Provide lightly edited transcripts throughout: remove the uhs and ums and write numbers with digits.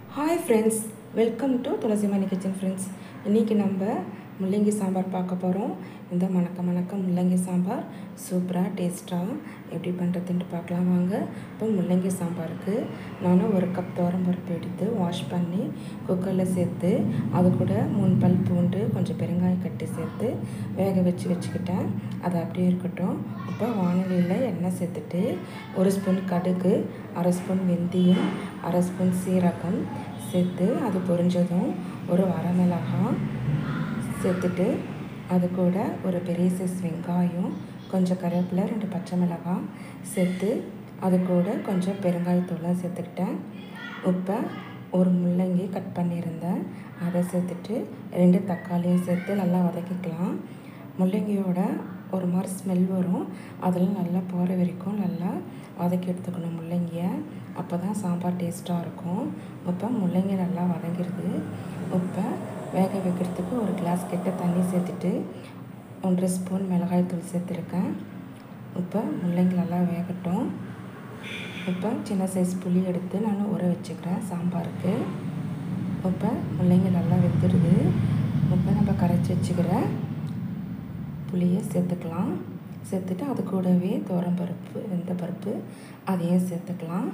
Hi friends, welcome to Tulasimanni Kitchen friends. இன்றைக்கி நம்ம முள்ளங்கி சாம்பார் பார்க்க போகிறோம். இந்த மணக்க முள்ளங்கி சாம்பார் சூப்பராக டேஸ்ட்டாக எப்படி பண்ணுறதுன்ட்டு பார்க்கலாம் வாங்க. இப்போ முள்ளங்கி சாம்பாருக்கு நான் ஒரு கப் துவரம்பருப்பு எடுத்து வாஷ் பண்ணி குக்கரில் சேர்த்து அது கூட 3 பல் பூண்டு கொஞ்சம் பெருங்காயம் கட்டி சேர்த்து வேக வச்சுக்கிட்டேன். அது அப்படியே இருக்கட்டும். இப்போ வானலியில் எண்ணெய் சேர்த்துட்டு 1 ஸ்பூன் கடுகு, 1/2 ஸ்பூன் வெந்தயம், 1/2 ஸ்பூன் சீரகம் சேர்த்து அது பொரிஞ்சதும் ஒரு வரமிளகாய் சேர்த்துட்டு அது கூட ஒரு பெரிய சைஸ் வெங்காயம், கொஞ்சம் கருவேப்பிலை, 2 பச்சை மிளகாய் சேர்த்து அது கூட கொஞ்சம் பெருங்காயத்தூள்லாம் சேர்த்துக்கிட்டேன். இப்போ ஒரு முள்ளங்கி கட் பண்ணியிருந்தேன், அதை சேர்த்துட்டு 2 தக்காளியும் சேர்த்து நல்லா வதக்கிக்கலாம். முள்ளங்கியோட ஒரு மாதிரி ஸ்மெல் வரும், அதில் நல்லா போகிற வரைக்கும் நல்லா வதக்கி எடுத்துக்கணும் முள்ளங்கியை. அப்போ தான் சாம்பார் டேஸ்ட்டாக இருக்கும். இப்போ முள்ளங்கி நல்லா வதங்கிடுது. இப்போ வேக வைக்கிறதுக்கு ஒரு கிளாஸ் கிட்ட தண்ணி சேர்த்துட்டு 1 ஸ்பூன் மிளகாய்த்தூள் சேர்த்துருக்கேன். இப்போ முள்ளங்கி நல்லா வேகட்டும். இப்போ சின்ன சைஸ் புளி எடுத்து நான் ஊற வச்சுக்கிறேன் சாம்பாருக்கு. இப்போ முள்ளங்கி நல்லா வெந்துடுது. இப்போ நம்ம கரைச்சி வச்சுக்கிற புளியை சேர்த்துக்கலாம். சேர்த்துட்டு அது கூடவே துவரம்பருப்பு, வெந்தப்பருப்பு அதையும் சேர்த்துக்கலாம்.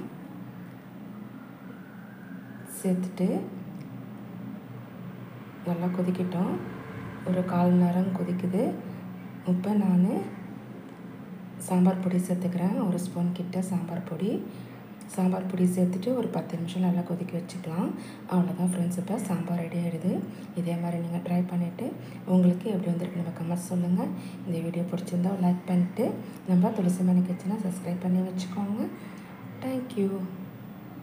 சேர்த்துட்டு நல்லா கொதிக்கட்டும். ஒரு 1/4 மணி நேரம் கொதிக்குது. இப்போ நான் சாம்பார் பொடி சேர்த்துக்கிறேன். 1 ஸ்பூன் கிட்ட சாம்பார் பொடி சேர்த்துட்டு ஒரு 10 நிமிஷம் நல்லா கொதிக்க வச்சுக்கலாம். அவ்வளோதான் ஃப்ரெண்ட்ஸ், இப்போ சாம்பார் ரெடி ஆகிடுது. இதே மாதிரி நீங்கள் ட்ரை பண்ணிவிட்டு உங்களுக்கு எப்படி வந்திருக்கு நம்ம கமெண்ட்ஸ் சொல்லுங்கள். இந்த வீடியோ பிடிச்சிருந்தா லைக் பண்ணிவிட்டு நம்ம துளசிமணி கிச்சனை சப்ஸ்கிரைப் பண்ணி வச்சுக்கோங்க. தேங்க்யூ.